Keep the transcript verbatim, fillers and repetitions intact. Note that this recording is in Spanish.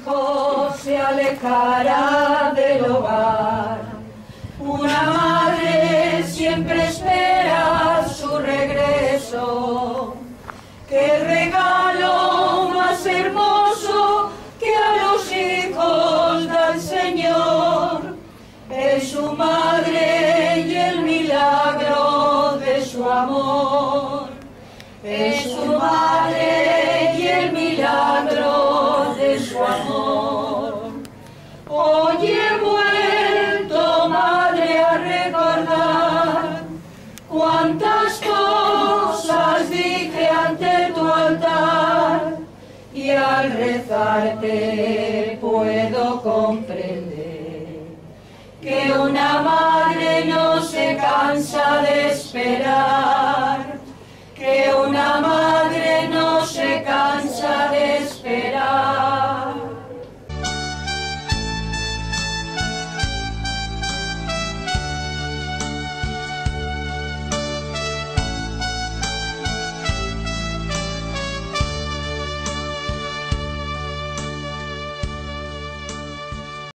hijo se alejara del hogar. Una madre siempre espera su regreso. ¡Qué regalo más hermoso que a los hijos da el Señor! Es su madre y el milagro de su amor. Es su madre y el milagro de su amor. Hoy he vuelto, madre, a recordar cuántas cosas dije ante tu altar, y al rezarte puedo comprender que una madre no se cansa de esperar, que una madre no se cansa de esperar.